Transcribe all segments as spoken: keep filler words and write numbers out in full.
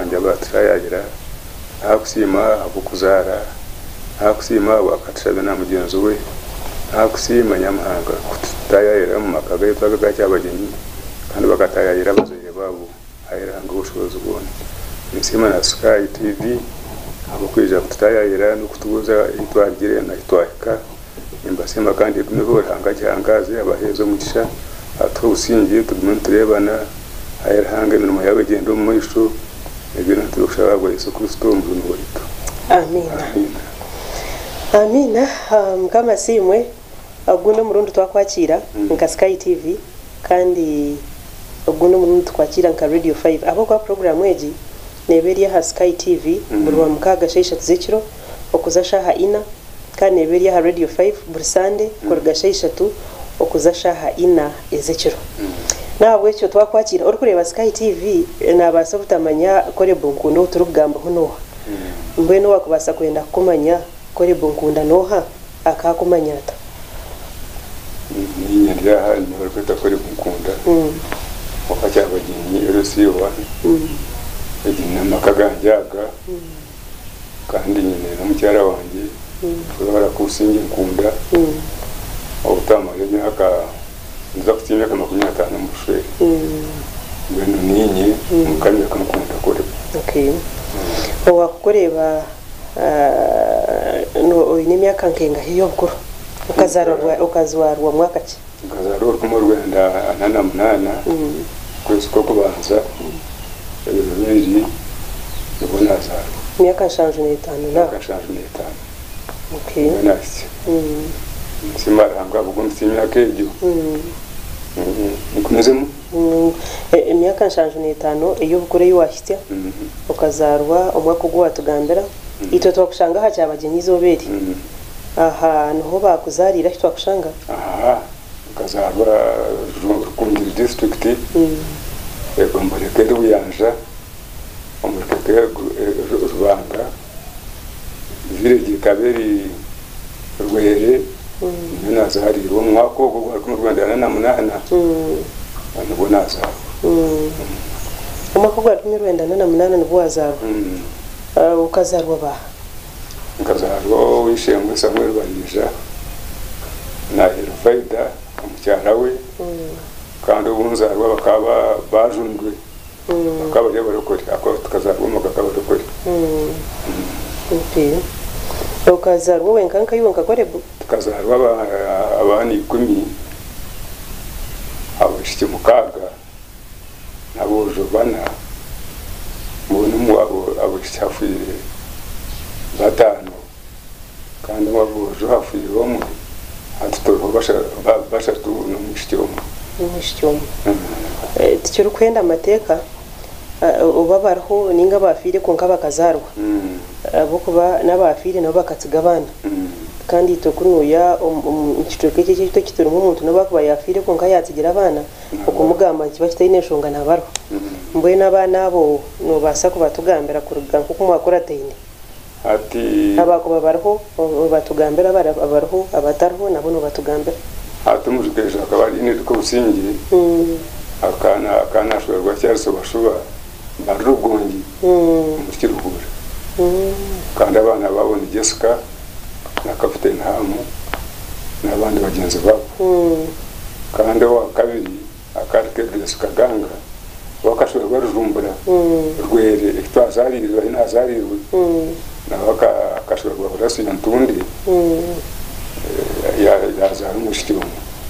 banja batrayagira hakusima abukuzara hakusima wakatrabe na mugenzi we hakusima nyamahanga kutayayira mu makaga yitwaga cy'abagenyi kandi bakatayayira bazire babo ayiranga ubushobozi bwone nisima na Sky T V abo kwija kutayayira no kutubuza itwagire na itwaka imbasema kandi niho ranga cyangaze abahezo mugisha atusingiye tugume turebana ayiranga imirimo y'abagendo mu isho ibintu turushabwa Yesu Kristo mu rwito. Amina. Amina. Um, kama simwe aguno murundi twakwakira mm. nka Sky T V kandi aguno murundi twakwakira nka Radio five abo kwa program eji neberia ha Sky T V burwa mm. mukaga shesha tuzekiro okuza shaha ina kandi neberia ha Radio five bursande mm. korga shesha tu okuza shaha ina ezekiro mm. nabwe cyo twakwakira uri kureba Sky T V nabasa kutamanya kore bunkundo turugamba hono mm. mbwe no wakubasa kwenda kumanya kore bunkunda noha akakumanyata ni nyandira ha ni bari kwita kore bunkunda mm. wakacha abaginyi erosiyo wa mm. egina makaganjaga mm. kandi nyine no mucyara wanje mm. fura kusinge nkunda mm. obutama y'imyaka nza kutimya kama makumyabiri na tano mushwe mm. ngwendo ninyi mm. mukanya kamukunda kore okay mm. wakureba uh, no imyaka nkenga hiyo bukuru ukazarwa ukazwarwa mwaka ki ukazarwa kuma Rwanda anana munana mm. kwezi ko kubanza ebiri yobona za myaka shanje n'itanu na myaka shanje n'itanu okay nasi mm simaranga bugun simyaka ejo mm mukunezemo mm imyaka shanje n'itanu iyo bukuru yuwahitya mm ukazarwa umwaka ugwa tugambera mm. ito twakushanga ha cyabagenyi zoberi mm. aha noho bakuzarira twakushanga aha ukazarwa rukundi district mm. ego mbareke ruyanja omureke rubanga village kaberi rwere mm. nazari ro mwako go mu Rwanda na munana mm. nabo nazaro mm. umwako gwa mu Rwanda na munana nabo azaro mm. uh, ukazarwa ba ukazarwa wishemwe Samuel Banija na Herfaida umucyara we mm. kandi ubunzarwa bakaba bajundwe mm. bakaba rero barokore akaba tukazarwa mu kakaba barokore mm. okay ukazarwa wenkanka yonka kore tukazarwa abani ikumi abashike mukaga nabo jobana mubone mu abo abashafire batano kandi wabo johafire bomwe atutoro basha basha tu no mushityomo mushityomo eh tikiro kwenda amateka ubabaraho ninga bafire konka bakazarwa abo kuba nabafire nabo bakatsigabana kandi tokunuya ikitoke cy'icyo kitoro nk'umuntu nabako bayafire konka yatsigira abana ukumugamba kibafite ineshonga nabaro mbwe nabana abo no basa kubatugambira kuruga kuko mwakora tayine ati abako babaraho batugambira abaraho abatarho nabo no batugambira ati mujikeje akabari ni ko busingi akana akana shwerwa cyarso bashuba barugongi mukiruhura kandi abana babona Jessica na Captain Hamu n'abandi bagenzi babo kandi wa kabiri akarike Jessica ganga wakashwerwa rujumbura rwere twazaririrwa inazarirwe nabaka kashwerwa burasi ntundi ya yazara mushitimo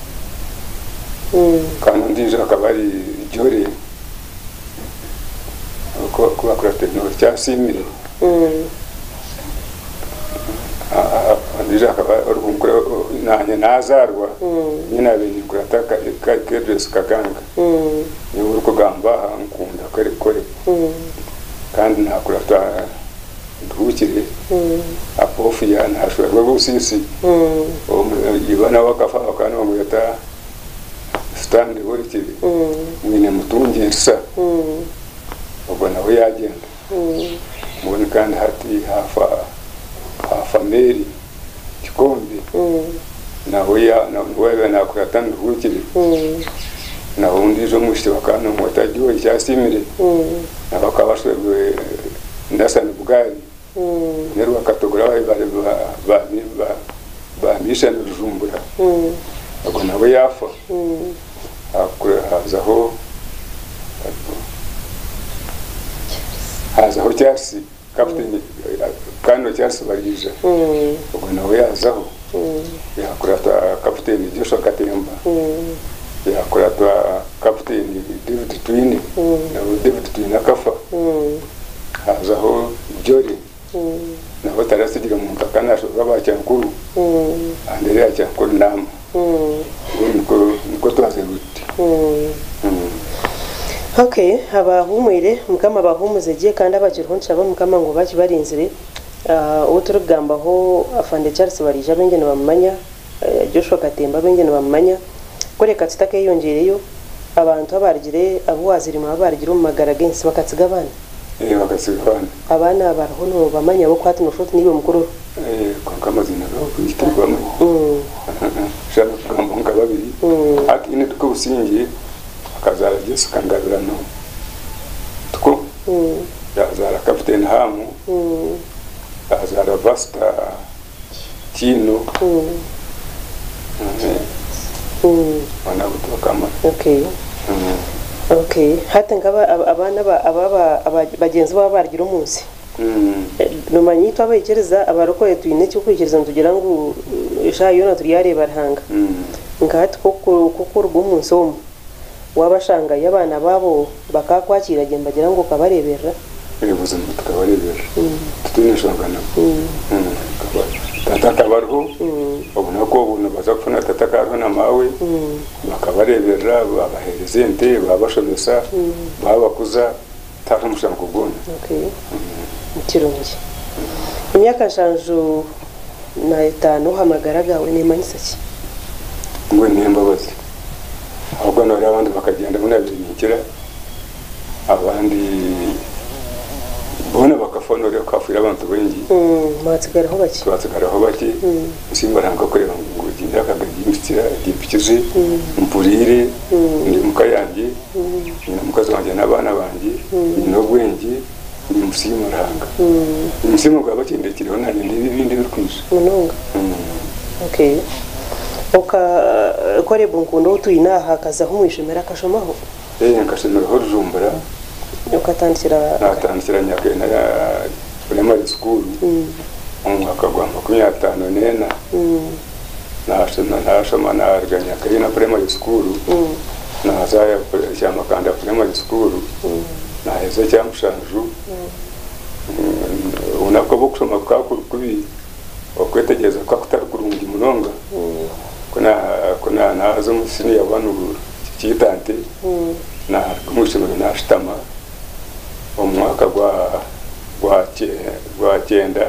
kandi ndije akabari jore ko ko akora technology cyasimire ah ndije akabari urumukura nanye nazarwa nyina bindi kurataka kedres kaganga ni uruko gamba nkunda kare kore kandi nakurata ndukire apofu ya ntashobora gusisi ibana wakafa wakana bamuyata stand worikire mwine mutungirisa ubwo nawe yagenda mubone kandi hati hafa hafa meri kikombe nawe ya nawe nakurata ndukire na undi zo mushite bakana mutagiwe cyasimire abakabashwe ndasana bugari nero bakatogora bari ba ba ba misha n'ujumbura ago nawe yafa akure hazaho hazaho cyasi kapiteni kano cyasi barija ago nawe yazaho yakurata kapiteni Joshua Katemba yakurata kapiteni David Twine na David Twine akafa hazaho Jori na batarasigira mu mtakana baba cyankuru andere ya cyankuru nama niko niko twazeruti okay abahumwire mukama bahumuze giye kandi abagirhonca abo mukama ngo baci barinzire uturugambaho afande Charles barija bengene bamanya Joshua Katemba bengene bamanya koreka tsitake yongereyo abantu abarigire abo waziri mu abarigire mu magaragensi bakatsiga abana eh bakatsiga abana abana barahono bamanya bo kwati no shoti nibe mukuru eh kwakamazina no kwitirwa mu mm shana kambonga babiri ati ine tuko usingiye akazara Yesu kangabira no tuko mm yazara kapiteni Hamu mm azara Vasta Kino mm mm wana kutokama okay mm okay hata ngaba abana ababa bagenzi baba bargira umunsi mm no manyito abayikereza abarokoye tuyine cyo kwikiriza tugira ngo ishayo na turiyare barhanga mm ngati koko koko rw'umunsi wo wabashanga y'abana babo bakakwakira je mbagira ngo kabarebera ebuze mutakabarebera tutineshangana mm tata kabarho ubona ko ubona bazapfuna tata karho na mawe bakabarebera babahereze nte babashomesa babakuza taramusha kugona okay kirungi imyaka shanju na etano hamagaragawe ne manisaki ngo nembabazi ahubwo nari abandi bakagenda munabirikira abandi bona bakafonora kafira abantu bengi mm matsigara ho baki matsigara ho baki simba ranga kureba ngo ginda kagaji mfitira dipikize mpurire ndi mukayange ni mukazi wanje nabana banje no bwengi ni musima ranga musima gwa bakindekire ona ndi bibindi bikwije munonga okay oka kore bunkundo utuyina hakaza humwishimera kashomaho eh nkashimira ho rujumbura ukatandikira natandikira nyake na primary school umwaka gwa makumyabiri na gatanu nena nashima nashama narganya kayina primary school na zaya cyama kanda primary school na heza cyamushanju unako bokusoma kakuru kubi okwetegeza kwa kutari kurungi munonga kuna kuna nazo musini yabanu kitante na kumushimira nashitama umwaka gwa gwa gwa cyenda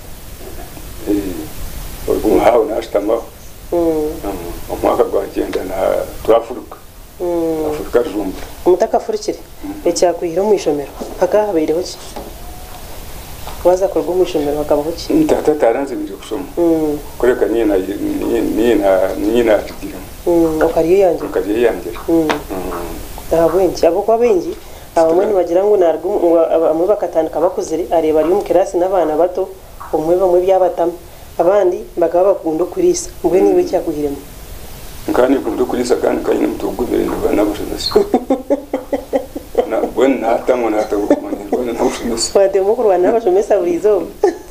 eh umuhawo nashitama umwaka gwa cyenda na twafuruka Afrika jumba umutaka furikire ecya kuhira mu ishomero haka habereho ki waza kurwa mu ishomero hakabaho ki tata taranze bije kusoma kureka ni na ni na ni na kigira ukariye yanje ukariye yanje abwengi abo kwa bengi abamwe bagira ngo narwo amwe bakatandika bakuzire areba ari mu kirasi n'abana bato umwe bamwe byabatama abandi bagaba bakunda kurisa mbwe niwe cyakuhiremo ngani kundo kurisa kandi kanyine mutugubere ndabana bushobozi na bwen nata mona nata kumanya bwen na bushobozi wade mukuru wana bashomesa burizo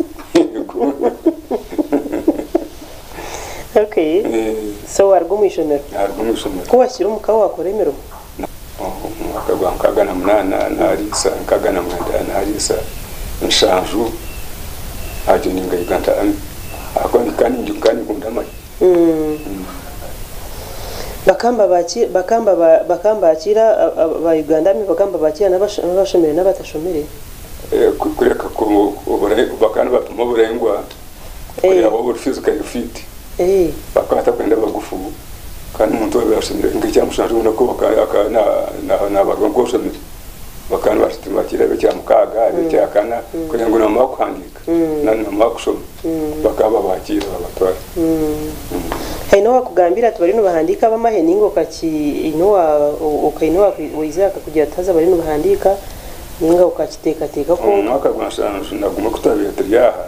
okay so wargo mwishomero wargo mwishomero ko washyira umukabo wakoremero akagwa nkagana munana narisa nkagana mwenda narisa nshanju aje ninga iganta akoni kandi njukani kundama mm bakamba baki bakamba bakamba akira ba Uganda mi bakamba bakira n'abashomere n'abatashomere eh kureka ko bakana batuma burengwa eh abo physical fit eh bakata kwenda bagufu kandi umuntu wabashomere ngicyamushanje unako bakana na na barwangosomere bakana basitima kirabe cya mukaga cya kana kugira ngo namo kwandika nani namo kusoma bakaba bakira abatwara haino wakugambira tubari no bahandika bamahe ningo kaki ino wa ukaino wakwizaka kugira taza bari no bahandika ninga ukakiteka teka ko umwaka gwashanje naguma kutabira tyaha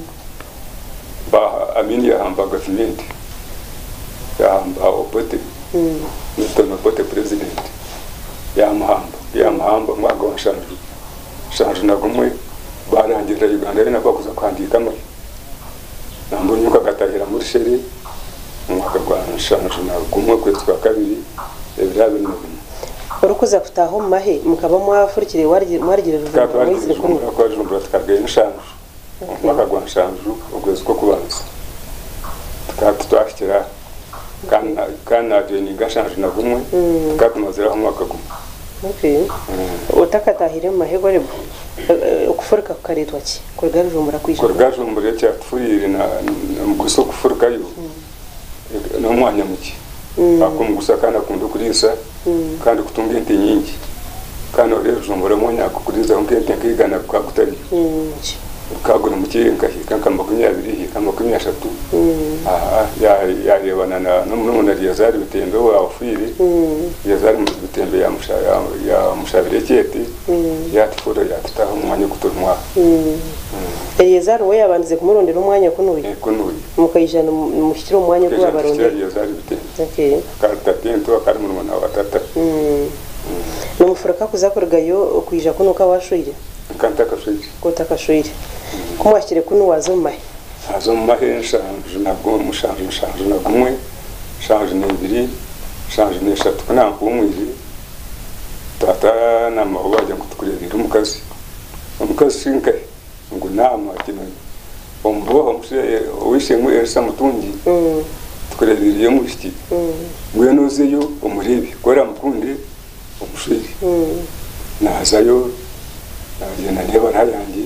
ba amini ya hamba government ya hamba opote mm no opote president ya mahamba ya mahamba mwaka gwashanje shanje nagumwe barangira Uganda bina bakuza kwandika mo nambo nyuka gatahira muri sheri mwaka gwashanje nagumwe kwetwa kabiri ebirabe no urukuza kutaho mahe mukaba mwafurikire warigire ruzumba mwizire kuri kwa ruzumba tukagaye nshanje mwaka gwashanje ugweze ko kubanza tukati twakira kana kana de ni gashanje nagumwe katumazira ho mwaka gumwe okay utakatahire mahe gore ukufurika kukaretwa ki kuri garujumba kwisha kuri garujumba ya tufurire na muguso kufurika yo no mwanya muki akumgusa kana kundo kurisa kandi kutunga ente nyingi kandi rero jumbura mwanya kukuriza nkente nkigana kwa kutari kagura mukire nkahika kamakumyabiri kamakumyashatu ah ya ya yebana na n'umuntu ari yazari bitembe wa ufire yazari bitembe ya mushaya ya mushabire cyete ya tufura ya tutaho mwanya kutonwa Eliezer we yabanze kumurondera umwanya kunuye kunuye mukayijana mushikira umwanya kwa abaronde yazari bitembe okay karta tento akari mu mwana wa tata no mufuraka kuzakorgayo okwijja kuno ka washoire kanta kashoire kota kashoire kumwakire kuno wazomahe azomahe nshanje nabwo mushanje nshanje nagumwe shanje nebiri shanje neshatu kana kumwiri tata na mawaje kutukurira umukazi umukazi shinka ngo nama kino ombo mushe wishe mu esa mutungi tukurira yo mushiki ngwe nozeyo umuribi kora mukunde umushiri nazayo nagenda ndeba ntayangiye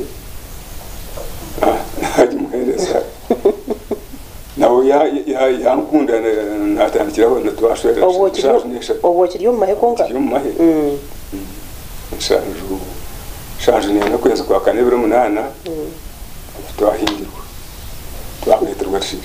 naje muhereza nawe ya ya yankunda natandikiraho natwashwera obo kiriyo mahe konga kiriyo mahe shanju shanju ne no kwezi kwa kane biro munana twahingirwa twabeterwa shiri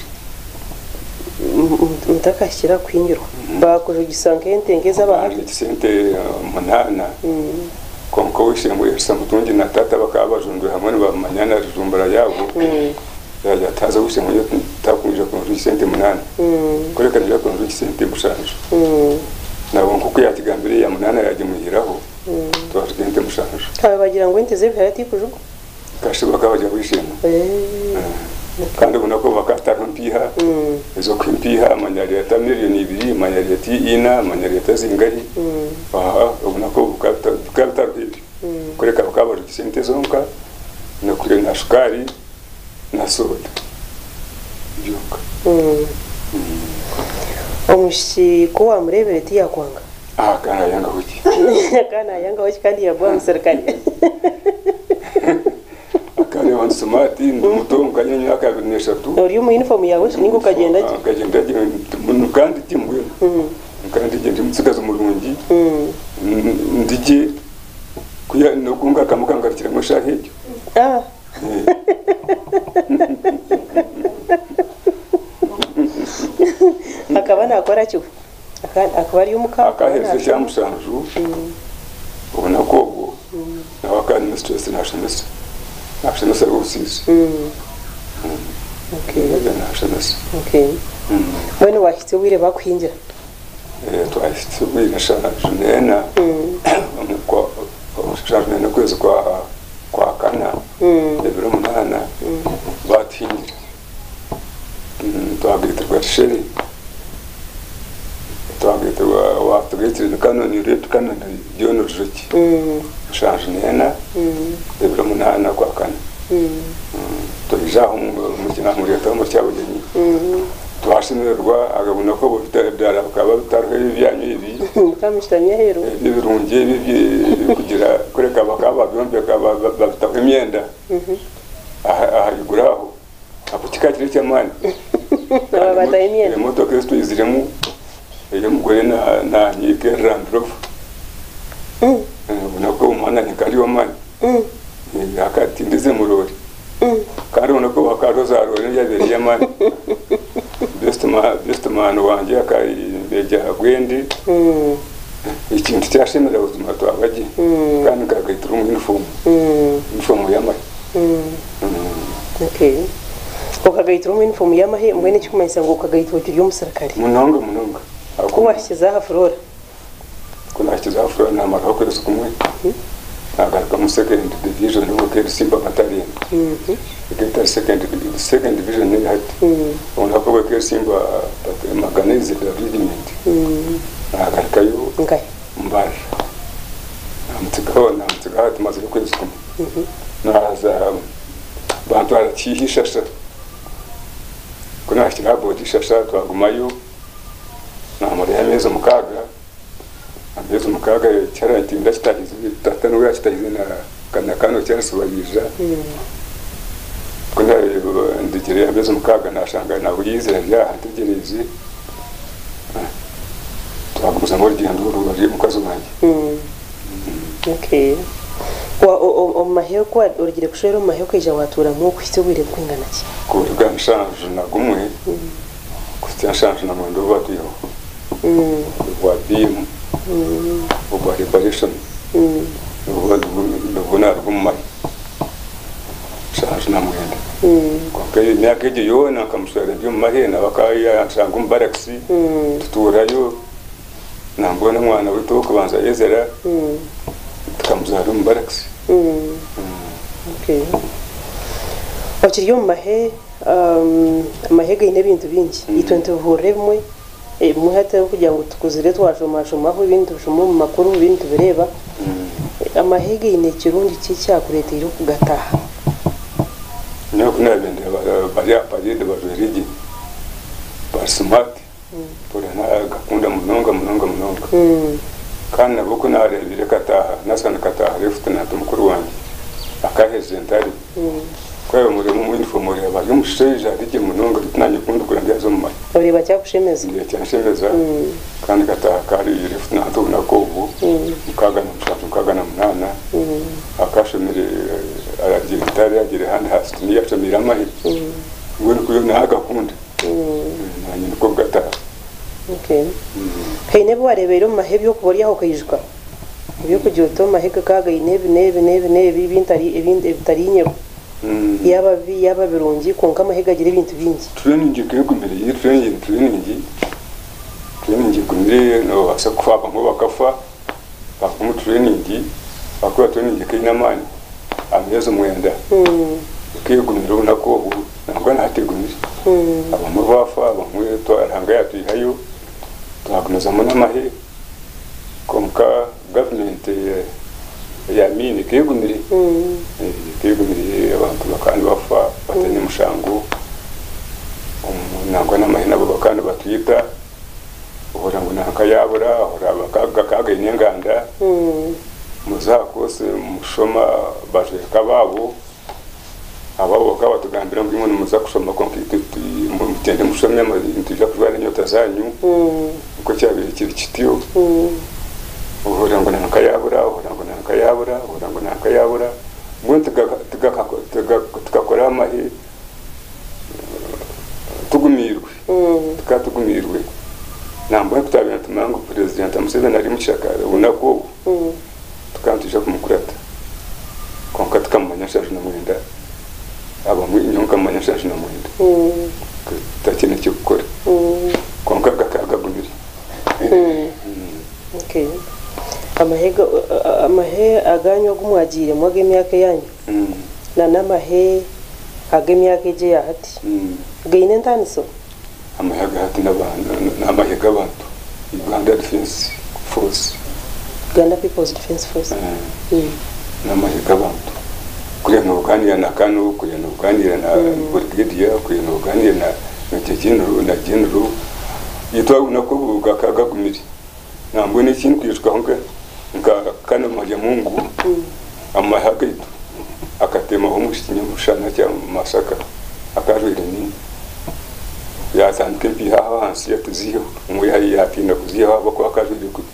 mutakashyira kwingirwa bakoje gisankente ngeza abantu gisente munana konko wishemwe yasa mutungi na tata bakabajundwe hamwe bamanyana rujumbara yabo ya taza wishemwe yo takunje ku gisente munana korekanira ku gisente mushanje nabo nkuko yakigambire ya munana yaje muhiraho twagente mushanje kabe bagira ngo inteze vyati kujugo kashiba kabaje wishemwe kandi ubona ko bakatara mpiha izo kwimpiha amanyari ya miliyoni ibiri amanyari ya ina amanyari ya zingahi aha ubona ko bukata bukata hivi kureka bakabaje kisente zonka no kure na shukari na soda byoka omushi ko wamurebere ti yakwanga ah kana yanga hoki kana yanga hoki kandi yabwa muserikali kare wantu smati mutongo kanyanya akabineshatu uri mu uniform yawe ningo kagenda ki kagenda mu kandi timwe kandi gende mutsigaza murungi ndije kuya no kunga kamukangarikira mu shahege ah akaba nakora cyo akaba ari umuka akaheze cyamusanju ubona ko nawakani stress nationalist National services. Mm. Okay. National. Okay. Mm. When wahite wire bakwinjira. Eh twahite wire shana junena. Mm. Kwa shana na kwezi kwa kwa kana. Mm. Ebiro munana. Mm. Batinjira. Mm twagite kwa sheri. Twagite wa wa twagite kana ni rate kana ni yono ruki. Mm. Shana junena. Mm. Ebiro munana kwa kana. Mm. Tujaho mukina muri leta mu cyabugeni. Mm. Twashimirwa agabona ko butara bakaba butaruhe byanyu ibi. Kamishtamye hero. Ibirunge bibi kugira kureka bakaba byombe kaba bafite imyenda. Mhm. Aha iguraho. Aputikakire cyamani. Aba bataye imyenda. Moto Kristo iziremu. Iyo mugore na na yike Randrof. Mm. Ubona ko umwana ni kari wa mani. Mm. Yakati ndize murori. Mm. Kandi ubona ko bakaroza rori yabere yamani. Best man best man wanjye akari beja gwende mm ikintu cyashemera ubuzima twabaje kandi kagahitira mu uniform uniform yamahe okay ukagahitira mu uniform yamahe mwene cyumayisa ngo ukagahitira cyo umusirikare munonga munonga ko washyize aha flora ko nashyize aha flora namara ko kwezi kumwe agaruka mu second division no ke Simba Battalion mhm ikita second second division ni hati ona ko ke Simba Maganize Regiment mhm agaruka yo ngai mbara amutikaho namutikaho tumaze kwezi kumwe mhm naza bantu arachihisha sha kuna ashira bodi shasha twagumayo namara yameze mukaga ameze mukaga cyara tinda kitahize tatano ya kitahize na kana kano cyarasubirija kuna ndikire ameze mukaga nashanga na buyize ya hategereze twaguza muri gihando ruri mukazo wanjye okay wa o maheo kwa urigire kushero maheo kija watura mu kwisubire kwingana ki ko ganshange na gumwe kufite change na mwendo batiyo mm wa bim mm wa reparation mm wa ndubona rugumma change na mwendo mm kwa kaya myaka je yona kamusara byo mahena bakaya shanga umbaraksi mm tuturayo nambona mwana wito kubanza yezera mm tukamuzara umbaraksi mm okay akiriyo mahe um amahega ine bintu bingi itwente horemwe e muhate kugira ngo tukuzire twashomashomaho ibindi bishomo mu makuru ibindi bireba amahega ine kirundi cy'icyakurete iro kugataha no kunabende bari apari de barwerigi basmart porana gakunda munonga munonga munonga kandi nabwo narebire kataha nasana kataha refute na tumukuru wanjye akaheze ndari kwa muri mu uniform ya bari musheja rije munonga tunanye kundi kurambya zo mu bari bacyakushemeza ndiye cyanshemeza kandi kataha kari refute na tubona ko ubu mukaga na mushaka mukaga na munana akashemere aragira itari yagira handi hasi niya shemira amahi ngo kuyo naga kundi nanye niko gataha okay hey nebo warebero mahebyo kubori aho kayijwa ibyo kujoto maheka kaga inebe nebe nebe nebe ibintari ibindi bitarinye yaba vi yaba birungi konka mahega gira ibintu bingi training kire kumere yi training training training kumere no basa kufa ngo bakafa bakumu training bakora training kina mani amezo mwenda mm kiyo kumere unako ubu nangwa nategumire mm abamwe bafa abamwe twaranga yatuhayo twakunoza mu namahe komka government ya mini kigumire mm kigumire abantu bakandi bafa batene mushango nangwa namahe nabo bakandi batwita uhora ngo naka yabura uhora bakaga kaga inyanganda mm muzakose mushoma baje kababo ababo bakaba tugambira ngo imwe muza kushoma kompyuta mu mutende mushomye mu ntija kujwana nyota zanyu mm uko cyabiri kiri kitiyo mm uhora ngo naka yabura uhora ngo naka yabura uhora ngo naka yabura mwe tuga tuga tukakora amahe tugumirwe mm tukatugumirwe nambo kutabira tumango president amusebe nari mushakara unako mm tukantisha kumukurata konka tukamanya shaje na mwenda aba mu inyonga manya shaje na mwenda mm takine cyo gukora mm konka gakagagumira mm okay amahega amahe aganyo gumwagire mwage myaka yanyu mm na namahe age myaka je yahati mm gaine ntaniso amahega hati n'abantu n'amahega abantu Uganda Defense Force Uganda People's Defense Force mm n'amahega abantu kuya no ganira na kanu kuya no ganira na brigadier kuya no ganira na n'ikindi na general yitwa unako gakagagumira nambo ne kintu kwishwa honka nka kana maje Mungu amahega itu akatema ho mushinya mushana cya masaka akarwira ni yazanke biha hansi yatuziho umuya yatinda kuziho abako akarwira ku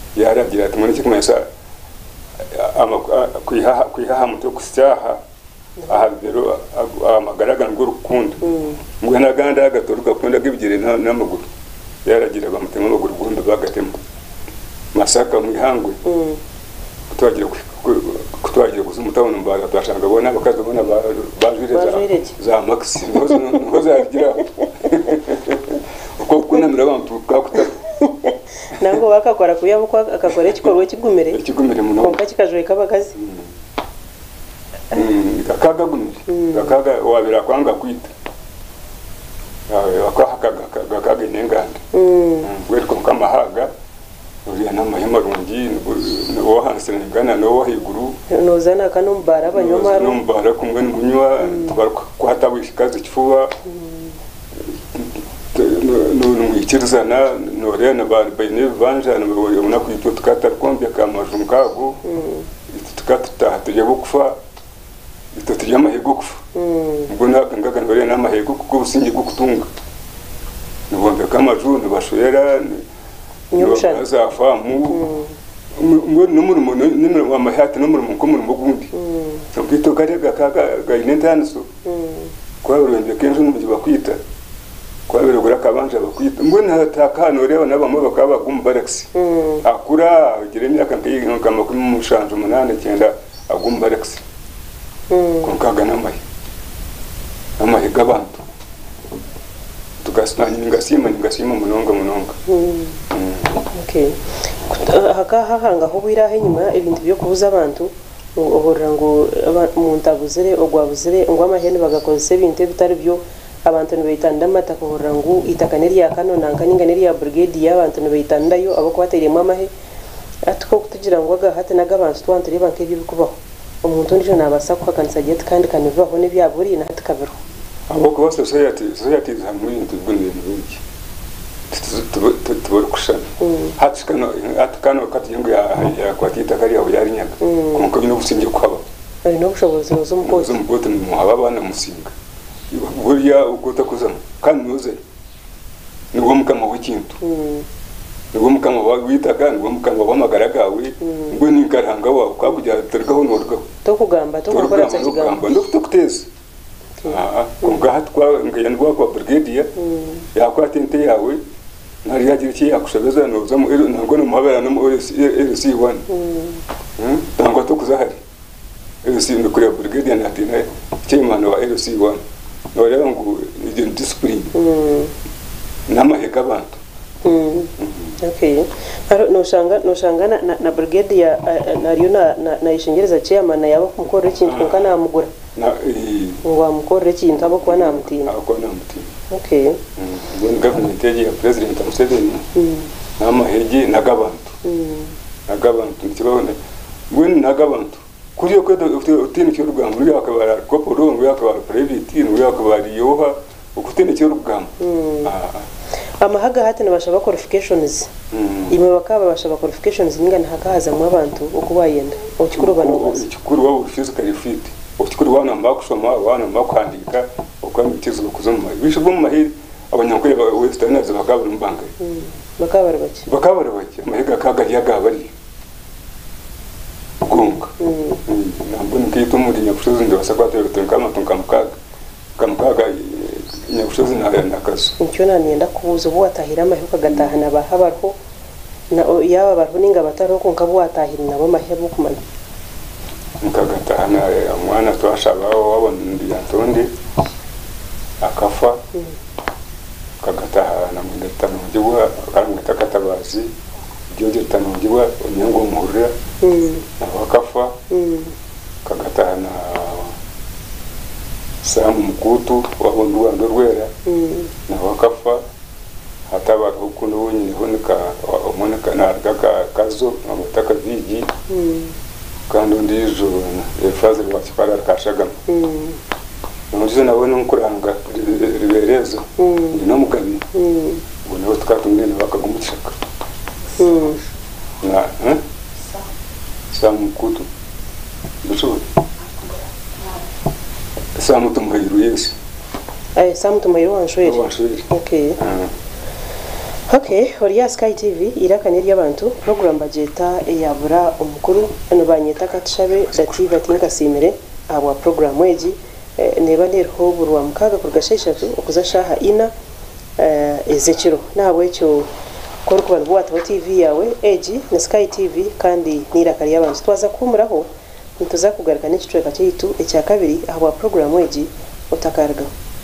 yaragira tumone kikumesa ama kwiha kwiha muto kusyaha aha rero amagaraga ngo rukundo mwe naganda agatoruka kunda gibigire n'amaguru yaragira bamutema amaguru gundo bagatema masaka mu ihangwe kutwagira kutwagira kuzumutabona mbaga twashanga bona bakaza bona bajwire za maxi ngo zagira uko kunamira abantu kakutaka nango bakakora kuyabo kwa akakora ikikorwa kigumere ikigumere muno konka kikajoye kabakazi kakaga gumire kakaga wabira kwanga kwita yawe wakahakaga kakaga inenganda ngwe konka mahaga uriya namahema rungi no hansene ngana no higuru nozana kanombara abanyomaro nombara kumwe n'umunywa twatabishikaze kifuba no ngikizana no rena ba bayine banja no ubona kwito tukata kombya kamajum kago tukata tujye bukufa ito tujye amahego kufa mbona kangaga no rena amahego kuko busingi gukutunga nubombe kamaju nubashwera nyomushana za famu ngo numurimo nimero amahati numurimo ko murimo gundi so kwito karega kaga gainentanso kwa urende kenzo n'umujyi bakwita kwa birogora kabanje bakwita mbona hatakano rero nabamo bakaba gumbaraxi akura ugire imyaka nkiyi kama kuri mu shanje umunane cyenda agumbaraxi ko kaga namaye namaye gabantu tugasnanye ngasima ngasima munonga munonga okay haka hahanga ho biraho inyuma ibintu byo kubuza abantu uhorera ngo umuntu abuzere ogwabuzere ngo amahene bagakoze ibintu bitari byo abantu nibayitanda amata kuhorera ngo itakaneri ya kano nankaningane ya brigade y'abantu nibayitandayo abo kwateriyemo amahe atiko kutugira ngo aga hate nagabantu twanturi banke bikubaho umuntu ndijo nabasa kwakanisa jet kandi kanivaho n'ibyaburi na hatikabero abo ko bose society society zamwe tubunye n'iki tubor kushana hatikano hatikano katiyengo ya kwatita kari ya yari nyaga konko bino businge kwaba ari no bushobozi zo mukozi zo mugote mu abana musinga buriya ukota kuzama kandi nuze nibwo mukama w'ikintu nibwo mukama witaka nibwo mukama w'amagaragawe ngo ni karanga wawe kwakujya tergaho norgaho to kugamba to gukora cyagamba ndo kuteza ah konga hatwa ngiyandwa kwa brigade ya kwa tente yawe nari yagira iki yakushobeza no zo ntabwo no muhabera no L C one mm ntabwo to kuzahari L C ndo kuri brigade na tina cyimana wa L C one no rero ngo ni discipline namaheka abantu okay no shanga no shanga na, na brigade ya nariyo na na ishingereza chairman yabo kumukora ikintu kana mugura na wa mukora ikintu abo kwa namutina abo kwa namutina okay mm government ya president Museveni namahege nagabantu nagabantu kibone when nagabantu kuriyo ko utini cyo rugamba uri akabara koporo uri akabara private uri akabara yoha ukutini cyo rugamba amahaga hati nabashaba qualifications imwe bakaba bashaba qualifications ningana hakaza mu abantu ukubayenda ukikuru bano ukikuru wa physical fit ukikuru wana mbakusoma wana mbakwandika ukwambitizo kuzoma bisho bwo mahiri abanyankore ba westerners bakabura mbanga bakabara bake bakabara bake amahiga kagari yagabari gonga nambona kito muri nyakushozi ndo basakwato kama tunkamukaga kamukaga nyakushozi na nakaso icyo nanienda kubuza ubu watahira amaheruka gatahana bahabarho na yaba barho ninga bataro ko nkabo watahira nabo mahebu kumanya mukagatahana mwana twashabaho wabona ndi yatonde akafa kagatahana mu gatano njibwa karangata katabazi byo gatano njibwa onyango muhurira na akafa kagatahana Samu Mukutu wabondu wando rwera na wakafa hataba ukundo wonyine honika omoneka nargaka kazo amataka vigi kandi ndijo efaze rwakipara kashagama nurizo nabone nkuranga ribereza no mugabi ubona tukatumwe bakagumushaka na eh Samu Mukutu bisho Samu Tumayiru yes. Ay Samu Tumayiru wanshwere. Wanshwere. Okay. Okay, Horia Sky T V irakaniri y'abantu program budgeta yabura umukuru hano banyeta katshabe dativa tinka simire aba program weji neba nerho burwa mukaga kurgasheshatu okuza shaha ina ezekiro nabwe cyo kora ku bantu bwa T V yawe Eji na Sky T V kandi nirakari y'abantu twaza kumuraho nituza kugaruka n'ikicweka cyitu ecya kabiri aba program weji utakarga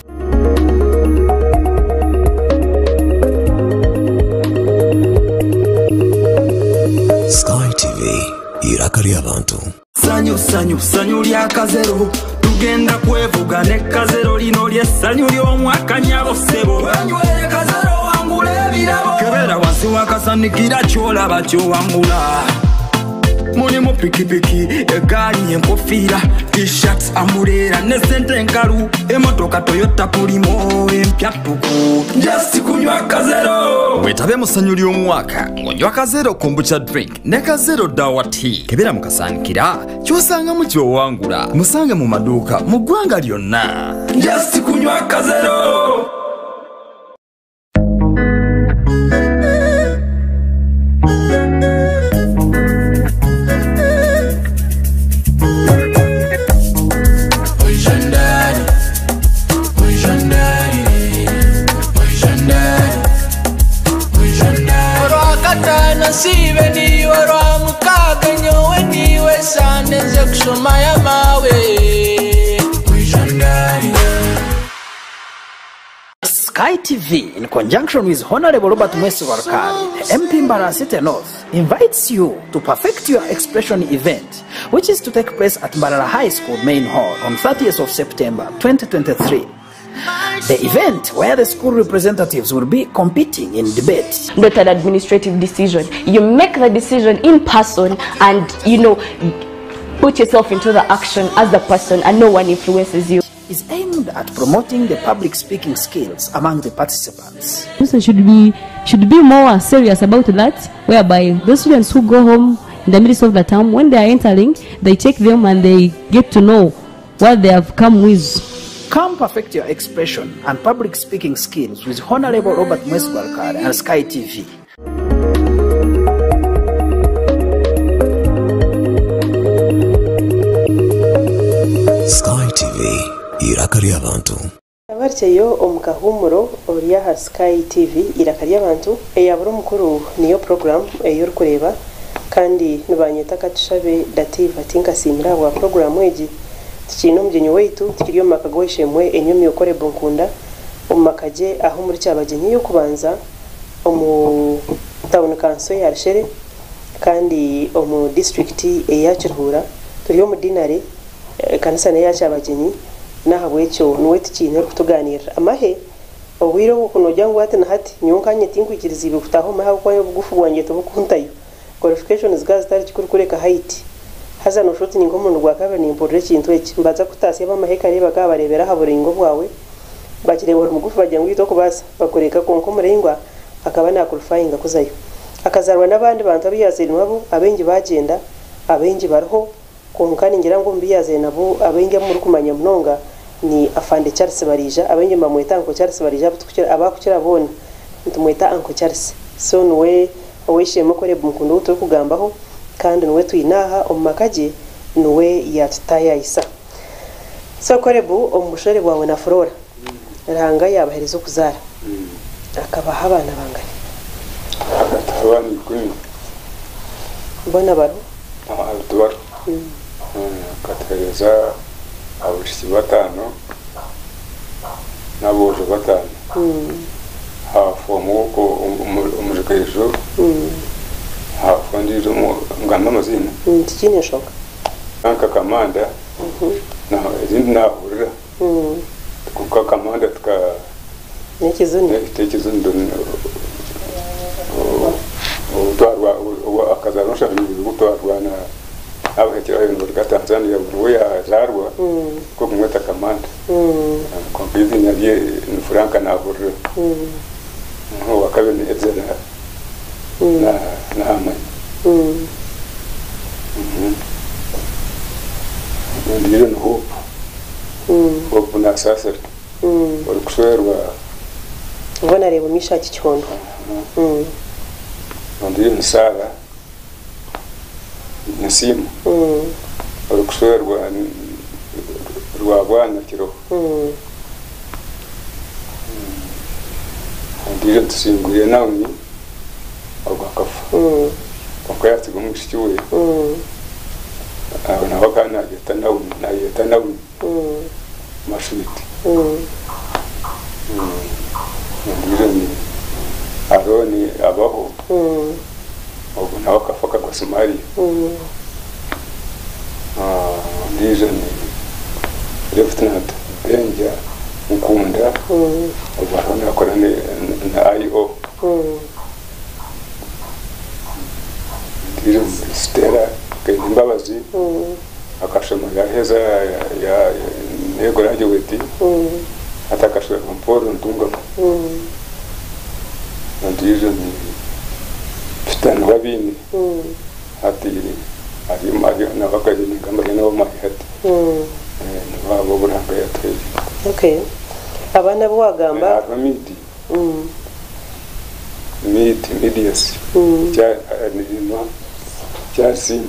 Sky T V irakari y'abantu sanyu sanyu sanyu lya kazero tugenda kwevuga ne kazero lino lye sanyu ly'omwaka nyabo sebo wanywere kazero wangule ebirabo kebera wansi wakasanikira kyolaba kyowangula mulimu pikipiki egaali enkofiira t-shirts amulera ne sente enkalu emotoka Toyota Primo empyatuku just kunywa kazero wetabe musanyu ly'omwaka ng'onywa kazero kombucha drink ne kazero dawa tea kebera mukasanikira kyosanga mu kyowangula musange mu maduuka mu ggwanga lyonna just kunywa kazero. Sive ni wara mukaga nyowe niwe sane nze kusoma ya mawe Sky T V, in conjunction with Honorable Robert Mwesi Warkari, M P Mbara City North, invites you to Perfect Your Expression event, which is to take place at Mbarara High School Main Hall on thirtieth of September twenty twenty-three. The event where the school representatives will be competing in debate. Not an administrative decision. You make the decision in person and, you know, put yourself into the action as the person and no one influences you. Is aimed at promoting the public speaking skills among the participants. So should be should be more serious about that, whereby those students who go home in the middle of the term, when they are entering, they take them and they get to know what they have come with. Come perfect your expression and public speaking skills with Honorable Robert Mwesi Warkari and Sky T V. Sky T V irakari y'abantu abarcheyo omukahumuro oriya Sky T V irakari y'abantu eyaburo mukuru niyo program eyo rukureba kandi nibanyeta katishabe dative atinka simira wa program weji tikino mjenyo weitu tikiriyo makagweshemwe enyomi okore bonkunda omakaje aho muri cyabagenyi yo kubanza omu town council ya Rushere kandi omu district eya Kirhura turiyo mu dinare kanisa ne ya cyabagenyi nahabwe cyo nuweti kintu kutuganira amahe obwiro bukunojya ngwate na hati nyonkanye tinkwikiriza ibe kutaho maha kwayo bugufu bwanje tobukuntayo qualifications gazi tari kikureka height haza no shoti ningo muntu gwakaba ni impore kintu eki mbaza kutasi abamaheka reba gabarebera haburingo bwawe bakirebora mugufu bajya ngwito kubasa bakoreka konko murengwa akaba na qualifying kuzayo akazarwa nabandi bantu abiyaze nabo abengi bagenda abengi barho konkani ngira ngo mbiyaze nabo abengi muri kumanya mnonga ni afande Charles Barija abengi mamweta anko Charles Barija butukira abakukira bona ntumweta anko Charles so nwe oweshe mukore bumukundo uturi kugambaho kandi nwe tuyinaha omumakaje nwe yatutaya isa so korebu omushore bwawe na Flora ranga yabaherezo kuzara akaba abana bangana abana kumi bona baro aha tubaro katereza abushyi batano naboje batano hafu muko umujikejo hafu ndizo ngamba mazina tikine shoka anka kamanda na izindi nahurira kuko kamanda tuka nekizuni nekizuni utwarwa akazanosha gutwarwa na abakira ibintu bya Tanzania buruya zarwa ko kumweta kamanda ko bizi naye ni franka na burro ho wakabene edzena na na amai mhm ndiro no hope hope na sasa uri kuswerwa ubona rebo mishaki cyondo mhm ndiro nsara nasimu uri kuswerwa rwa bwana Kiroho ndiyo tusinguye nawe ni agakafa kuko yatiga umushiki we abo naho kana yeta nawe na yeta nawe mashwiti ndiyo ni aroni abaho ubu naho kafaka kwa Somalia ah ndiyo ni Lieutenant Benja Ukunda ubu arona akorana na I O ndiyo Stella Kayimbabazi akashoma yaheza ya nego graduate atakashwe komporo ntunga ndiyo ni Stana babini ati ari mari na bakaje ni kamba no mahati eh babo buranga yateye. Okay, abana bo wagamba midi midi medias cya nino cya sim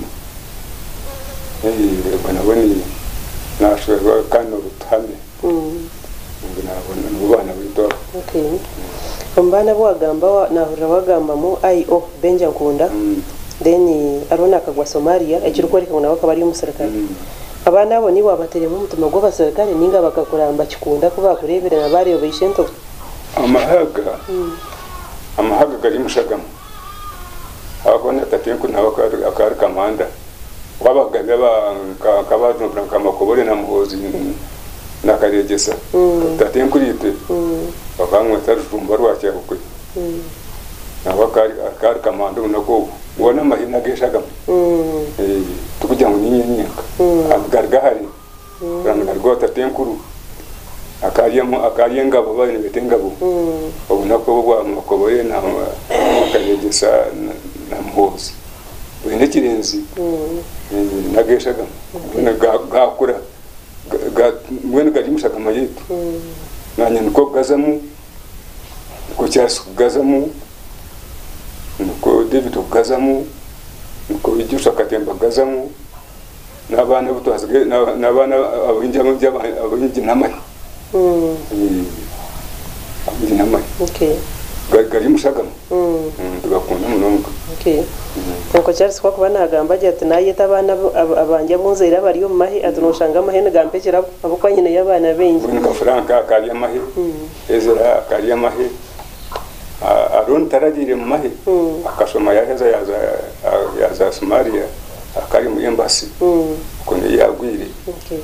eh bana bani nashwe kano rutame ngina bana bana bito. Okay, mbana bo wagamba nahura bagamba mu I O Benja Nkunda then arona akagwa Somalia ekirukore kana bakabari umusirikare abana abo ni wabatere mu mutima gwa basirikare ninga bakakuramba kikunda kuba kurebera nabari obishento amahaga amahaga gari mushagamo abakona tatenku nawo akari kamanda wabagabe ba kabazo kamakobore na muhozi nakaregesa tatenku rite bakangwe tarumba rwacya ukwe nabakari akari kamanda unako wona mahina geshagamo eh tukujya ngo ninyenyeka agarga hari rana gargota tenkuru akariyemo akariyengabo bane betengabo ubunako bwa makobore na akaregesa na muhozi wende kirenzi nageshagamo wena gakura wena gari mushagama yetu nanye nko gazamu ko cyasu gazamu nuko David gazamu nuko bijusha katemba gazamu nabana butwazige nabana abinjamo by'abinji namari mm abinji namari. Okay, gari mushagamo mm tugakunda munonga. Okay, nuko Charles kwa kubana agamba ati naye tabana abanje bunzira bari yo mahi atunoshanga mahene gampekera abo kwa nyine y'abana benji ni ka Franka kali amahi Ezra kali amahi aron tarajire mu mahi akashoma yaheza yaza yaza Somalia akari mu embassy kone yagwire. Okay,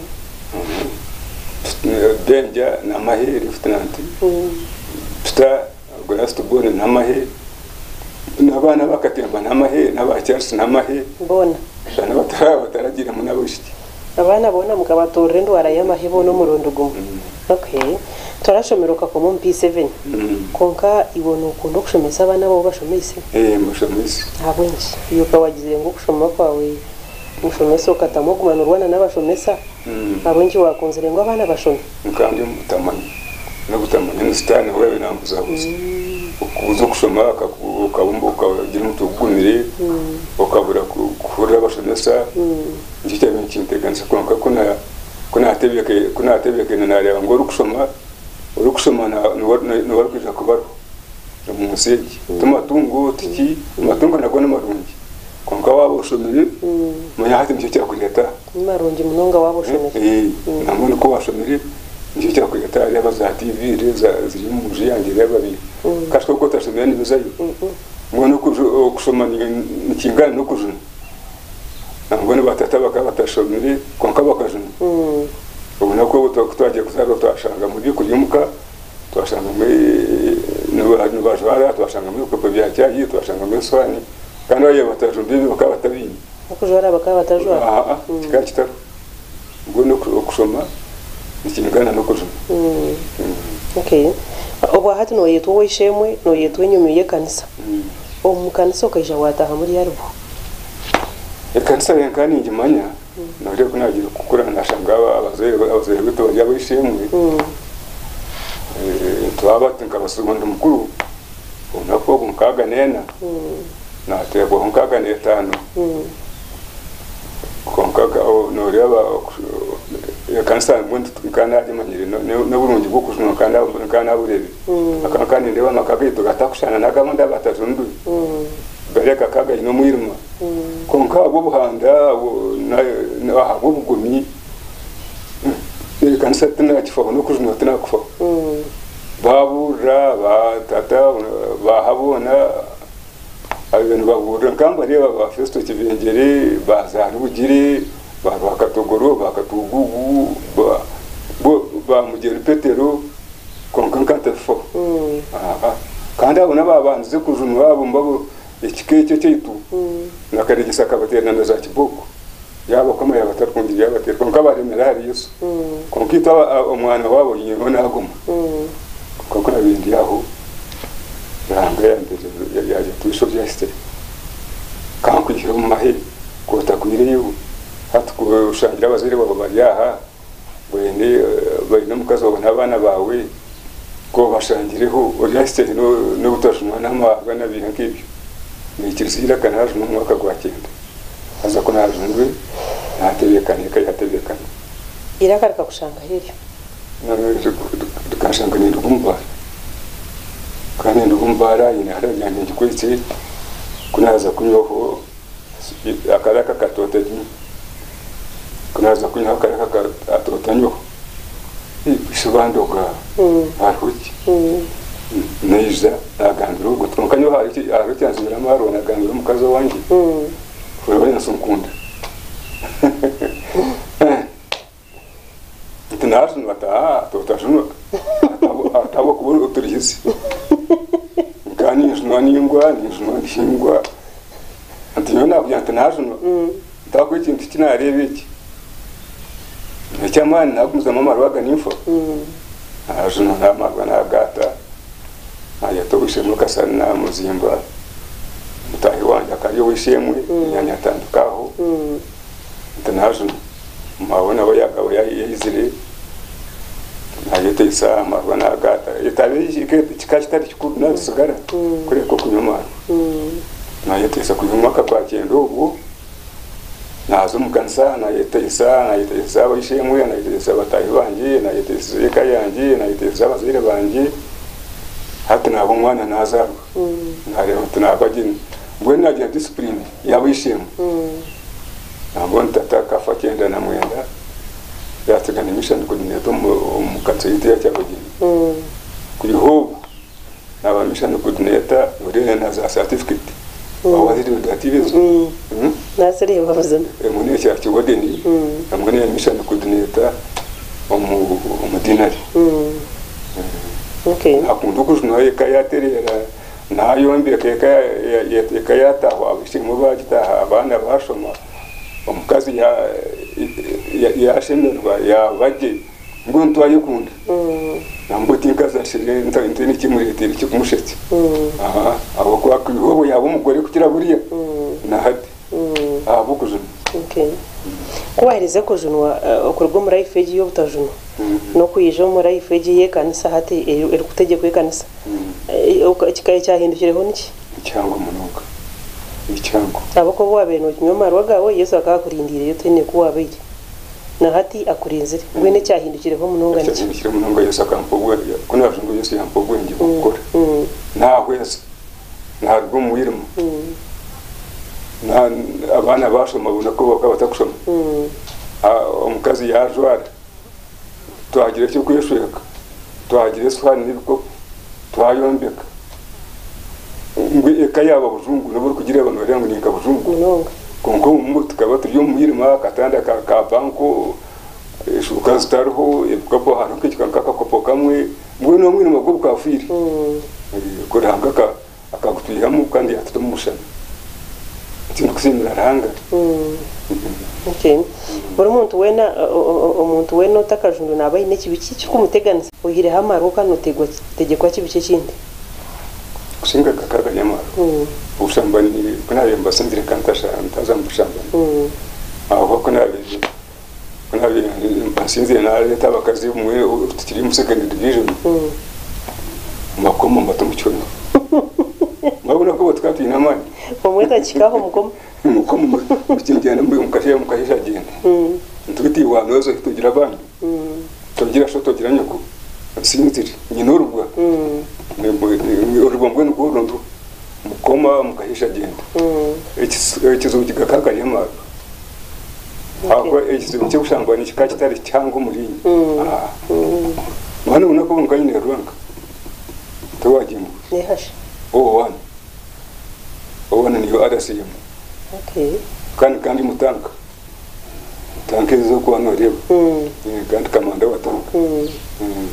Benja na mahi Lieutenant Pita Gonasto Bone na mahi nabana bakatemba na mahi naba Charles na mahi bona bana batara batarajire mu nabushiti abana bona mukabatorre ndo arayamahibo no murondo gumu. Okay, turashomeruka ko mu P seven konka ibona ukundo kushomesa abana bo bashomese eh mushomese abwenji iyo kawagize ngo kushoma kwawe mushomesa ukatamo kumanurwana n'abashomesa abwenji wakunzire ngo abana bashome kandi mutamanye no gutamanya n'stane wewe nambuzabuza ukuzo kushoma akabumbuka ugira mutugumire ukabura kura abashomesa ngicyo cy'integanza konka kuna kuna atebeke kuna atebeke nareba ngo urukushoma urukushoma na n'uwarukija kubaro mu musegi tumatungo tiki matungo nagona marungi konka wabo ushomire munya hati nicyo cyakureta marungi munonga wabo ushomire eh namwe ko washomire nicyo cyakureta ari abaza T V reza ziri mu muje yangira babiri kashko ko tashomire nibizayo mwana kushoma ni kingana no kujuna nangone batata bakabatashomire konka bakajuna ubona ko twagiye kuzaga twashanga mu byukurimuka twashanga muri n'abajwara twashanga muri ko bya cyayi twashanga muri swani kandi baye batajumbi bakabatabini kujwara bakabatajwara ah kikakitaro ngono kushoma ikingana no kujuna. Okay, obwa hati no yetu wishemwe no yetu nyumiye kanisa o mukanisa okaje wataha muri yarubo ekanisa yankani njimanya nari kunagira kukura nashanga abazeye abazeye bito bajya bishimwe eh twabati nkabasugonda mukuru unako bunkaga nena na tebo bunkaga netano konkaga no reba kansa mbonye tukana ajimanyire no burungi bwo kujuna kana kana burebe akakani ndeba makagito gatakushana nagamunda batatu ndu bereka kaga ino mwirima konka abo buhanda na abo bugumi kansa tena kifa no kujuna tena kufa babura batata bahabona abantu babura kamba reba ba festo kibengere bazarugire bakatogoro bakatugugu ba ba mugeri petero konkankata fo aha kandi abona babanze kujunwa abo mbabo ikikeke cyitu nakarigisa kabatera na za kiboko yabo kama yabatarkungira yabatera konka baremera hari Yesu konkita umwana wabo yingo nagoma konka nabindi yaho ranga yambere yaje twisho byasite kankwishyira mu mahe kota kwiriyo hatu kushangira abazire babo bariyaha bwene bari no mukazo babo n'abana bawe ko bashangireho uriyasite no no gutashumwa n'amabwa nabintu nk'ibyo ni kirisira kanaje mu mwaka gwa cyenda aza ko najundwe natebekanye kayatebekanye irakarika kushanga hiryo dukashanga ni ndumba kandi ndumbara ina hada nyanje kwitse kunaza kunyoho akaraka katoteji kunaza kunyoho akaraka atotanyo ibisobandoga haruki neza agandiro gutronkanyo hari hari cyanzira maro nagandiro mukazo wanjye furabona sunkunda tinazo nata totajuno atabo kubona uturihisi kani njwani ngwa njwani shingwa antiyo na byante najuno ndako ikintu kinarebe iki cyamani naguza mama rwaga nimfo ajuno namarwa nagata aya tobishe mukasana muzimba mutahi wanje akariyo wishemwe nyanya tandukaho tanajuno mabona bayagabo yayizire ayete isa marwa nagata itabeje kikashitari kikuru nasigara kure ko kunyuma na yete isa kunyuma ka kwakendo ubu nazo mukansa na yete isa na yete isa bayishemwe na yete isa batayi banje na yete isa kayanje na yete isa bazire banje hata nabo mwana nazaro nare tunabagini bwe naje discipline yabishemwe nabo ntataka fakenda na mwenda yateganya mission coordinator mu katseite ya cyabagini kuri hobu naba mission coordinator urene na za certificate awaziri udatibizo nasiri babazana emune cya kibodeni amwe ne mission coordinator mu umudinari okay akundu kujuna kayaterera nayo mbere kayata abishimo bagitaha abana bashoma omukazi ya yashemerwa yabaje ngo ntwayikunda nambo tinkaza shire ntani kimuretera kikumushetsi aha abo kwa kwihobo yabo umugore kukira buriya na hati abo kujuna okay kubahiriza kujunwa okurwa muri ifeji yo butajunwa no kuyijo muri ifeji ye kanisa hati eri kutegeko ye kanisa kikaye cyahindukireho niki cyangwa munuka icyango abo ko bwabeno nyoma rwagawe Yesu akakurindire yo tene kuwabije na hati akurinzire gwene cyahindukireho munonga niki cyahindukire munonga Yesu akampogwe kuna vungu Yesu yampogwe ngi gukora nawe Yesu ntabwo muwirimo na abana bashoma bona ko bakabatakushoma omukazi yajwara twagira cyo kweshweka twagira swani nibiko twayombeka ngwe ekayaba bujungu nabo kugira abantu bari ngo ninka bujungu munonga konko mu tukaba turiyo muhirima katanda ka ka banko eshuka starho ebukapo hano kikaka kakopo kamwe ngwe no mwino mago bwafiri ko ranga ka akagutuyamo kandi atumushana ikintu kusimira ranga okay buri muntu wena umuntu wena utakajundu nabaye n'ikibiki cyo kumuteganiza uhire hamaruka notegwa tegekwa kibiki kindi kusinga kakaga nyamara ubushambani kunabe mbasindire kantasha ntaza mubushambani aho kunabe kunabe mbasinzire na leta abakazi mu tukiri mu second division makomo mbatumucyo mabona ko batwati namani umweta kikaho mukomo mukomo mukingenda mu mukashe mukashe agenda twiti wanozo tugira abandi tugira sho tugira nyoko sinziri nyine urubwa urubwa mbwe n'urundo mukoma mukahisha genda ikizu kigakakariye amazi ahubwo ikizu cyo gushangwa ni kikakitari cyangwa umurinyi mwana unako nganyine rwanga twagimu nehasha oh wana oh wana niyo adasiye okay kandi kandi mutanka tanke zo kwa no reba mm kandi kamanda wa tanka mm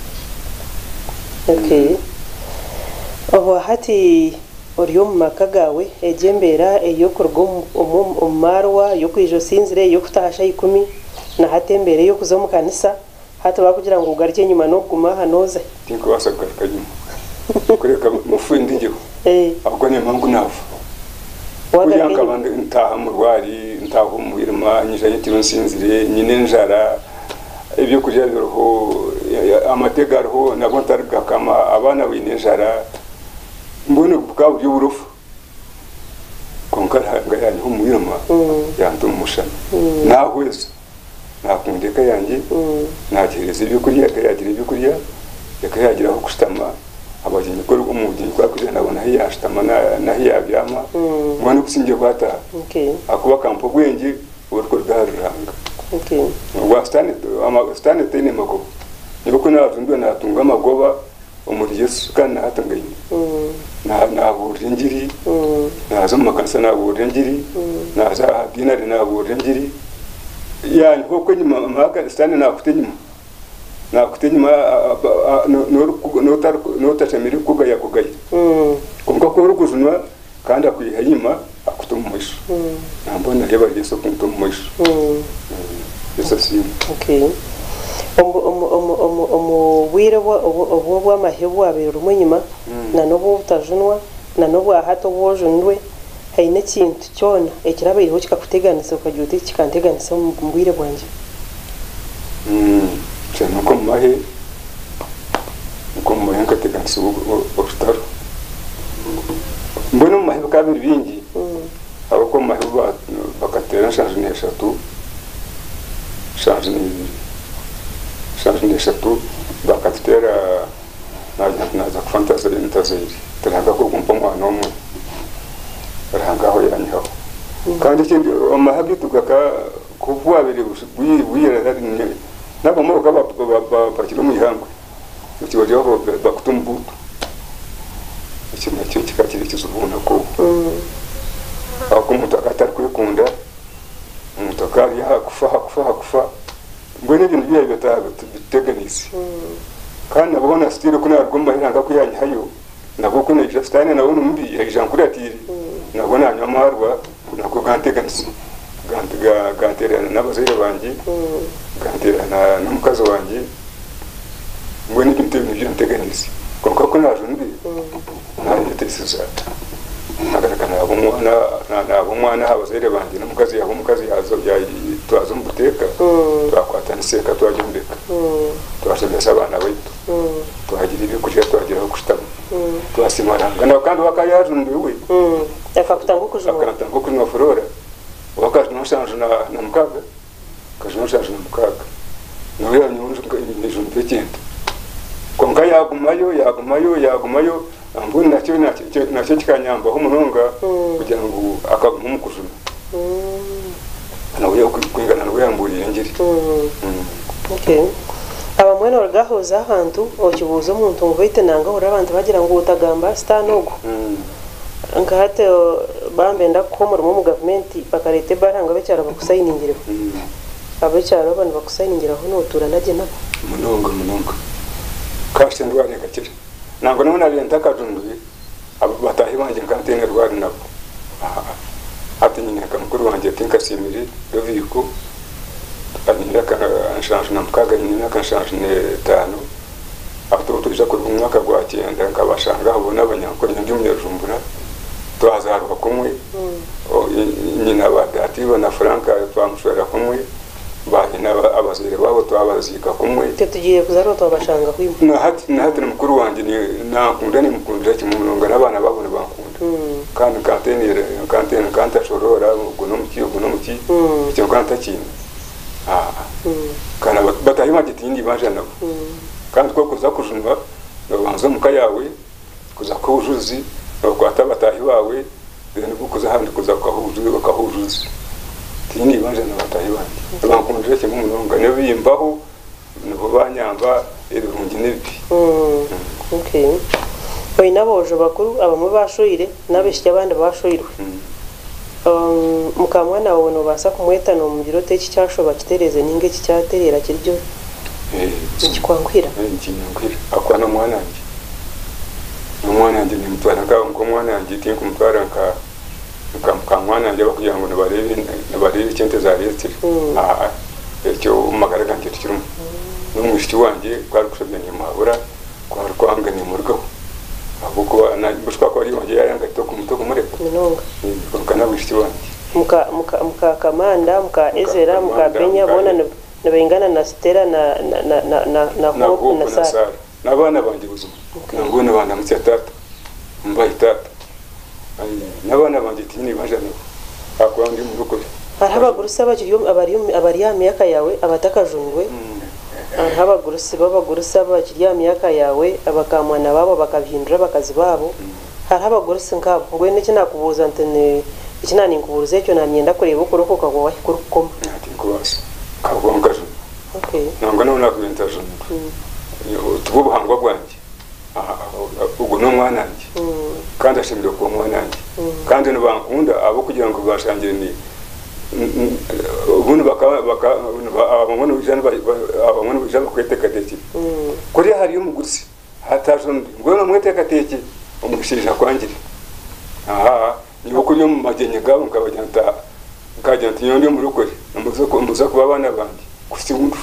okay abo hati oriyo mu maka gawe ejembera eyo kurgo umarwa yo kwijo sinzire yo kutahasha ikumi na hatembere yo kuzo mu kanisa hata bakugira ngo ugarike nyuma no guma hanoze tinko wasagaruka nyuma kureka mufundi ngiho eh ahubwo ni mpamvu nafu kugira ngo abandi ntaha mu rwari ntaha mu irima nyije tiro nsinzire nyine njara ibyo kurya biroho amategaro nabo ntarga kama abana binejara mbone bukaba byo burufu konkara ngayani mu irima yantu mushana nahweza nakundeka yanjye nagereza ibyo kurya akayagira ibyo kurya yakayagira aho kustama abagenyi ko umugeni kwa kujya nabona hiyashitama na hiyabyama mbone kusinge kwata okay akuba kampo gwengi urwo rwaranga okay wa stane ama stane tene mago niboko navundwe natunga amagoba umuri Yesu kana hatangaye na na burengiri nazo makanisa na burengiri naza dinari na burengiri yani hoko nyuma maka stane na kutenyuma na kutenyuma no no tar no tatemiri kugaya kugaya kumva ko rukuzunwa kandi akuyihayima akutuma mwisho nambona reba Yesu kumutuma mwisho Yesu si okay omu omu omu omu omu wire wa obu bwa mahebu abero munyima na nobo utajunwa na nobo hato bojundwe haine kintu cyona ekirabiriho kikakuteganisa ukajuti kikanteganisa mu bwire bwanje mm cyane ko mahe ko mahe kateganisa ubutaro mbona mahe kabiri bingi abo ko mahe bakatera change n'eshatu change ni change n'eshatu bakatera naza naza fantasy intazeri teraga ko kumpa mwana omwe rangaho yanyaho kandi kindi amahabi tugaka kubwa biri bwira ari ne nabo mo kaba bakiro mu ihangwe ikibaje aho bakutumbuto ikintu cyo kikakiri kizubuna ko ako mutakata kwikunda mutakari ya kufa kufa kufa ngone ibintu biye bitaga biteganisi kandi abona stile kuna rugomba hiranga ko yanyayo nabo kuna Justine nawo numbi ya Jean Kuratiri nabona nyamarwa nako ganteganisi gantiga ganterana n'abazire banje ganterana n'umukazi wanje ngone ibintu byo nteganisi konka ko naje ndi nari tesisa nagaragana abo mwana na abo mwana abazire banje n'umukazi yabo umukazi yazo twazo mbuteka twakwatana seka twajumbeka twashebesa abana baitu twagira ibyo kujya twagira kushitama twasimaranga na kandi wakayajunde we akakutanga kujuma akatanga kunywa flora wakaje no shanje na na mukaga kaje no shanje na mukaga nawe yanyunje n'ijunde pekente konka yagumayo yagumayo yagumayo ambuni nacyo nacyo nacyo kikanyamba ho munonga kugira ngo akaguma mu kujuma nawe kwingana nawe yamburiye ngiri okay aba mwene orgahoza ahantu okibuzo umuntu ngwite nanga ora abantu bagira ngo utagamba stanogo ngahate bambenda ko mu government bakarete baranga becyara bakusayiningire abecyara abantu bakusayiningire aho notura naje nabo munonga munonga kaste ndware gakire nango none abenta kajunduye abo batahi banje kantene rwari nabo ati nyine kamukuru wanje tinkasimiri doviko anira ka change na mukaga nyine ka change ne tano ato tuja ku mwaka gwa cyenda nkabashanga abona abanyakora ndi munyajumbura twazaruka kumwe nyina badati bana Franka twamushwera kumwe bahina abazire babo twabazika kumwe tugiye kuzaro twabashanga kwimwe na hati na hati mukuru wanje ni nakunda ni mukundira kimunonga nabana babone bakunda kandi kantenire kantene kanta shorora guno mukiyo guno muki cyo kanta kintu ah batahi magitindi baje nabo kandi ko kuza kujunwa babanza muka yawe kuza kujuzi bakwata batahi bawe then kuza handi kuza kwahujuzi bakahujuzi tindi baje na batahi bandi bakunje cyo mu nonga ne bimbaho no banyamba irungi nebi okay oyi naboje bakuru abamwe bashoyire nabeshya abandi bashoyirwe um mukamwana wawe no basa kumweta no mugiro teki cyashoba kitereze ninge kicyaterera kiryo eh kikwangwira eh kinyangwira akwana mwana wanjye umwana wanjye ni mutwara ka ngo mwana wanjye tiye kumutwara ka mukamwana wanjye bakugira ngo nabarebe nabarebe cyente za leta ah icyo umagara ganjye tukirimo n'umwishiki wanjye kwari kushabya nyamabura kwari kwangane mu rugo abuko na bushwa ko ari wanjye yaranga to kumuto kumureka minonga kana wishiki wanjye muka muka muka kamanda muka ezera muka benya bona nabengana na stera na na na na na hope na sara nabana banje buzuma nangone bana mutya tata mbaye tata nabana banje tini bajana akwandi mu rugo arabagurusa bakiriyo abari abari ya myaka yawe abatakajungwe arabagurusa babagurusa bakiriya myaka yawe abakamwana babo bakabihindura bakazi babo harabagurusa ngabo ngo niki nakubuza ntene iki nani nkubuze cyo nanyenda kureba uko roko kagwa wahikurukoma ati kubasa kabonga jo okay nangwa no nakwenta jo tubo buhangwa bwanje ubwo no mwana nje kandi ashimire ko mwana nje kandi no bankunda abo kugira ngo bashangire ni ubundi baka baka abamwe bijana abamwe bijana kweteka teki kuri hari umugurisi hataje ngo no mweteka teki umushirija kwangire aha niho kuri mu magenye gabo ngabajyanta kajyanta nyondi mu rukore namuze ko muza kuba abana bandi kufite undu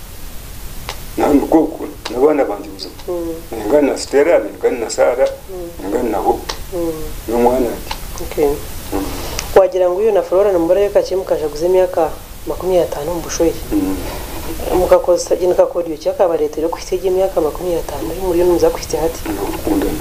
na ngoko nabana bandi buzo ngana na stera ngana na sara ngana na ho no mwana okay wagira ngo uyu na Flora na mbere yakache mukashaguze myaka makumyabiri na tanu mbushoye mukakosa ginka kodiyo cyakaba leta yo kwitege myaka makumyabiri na tanu muri yo nuza kwite hati kundana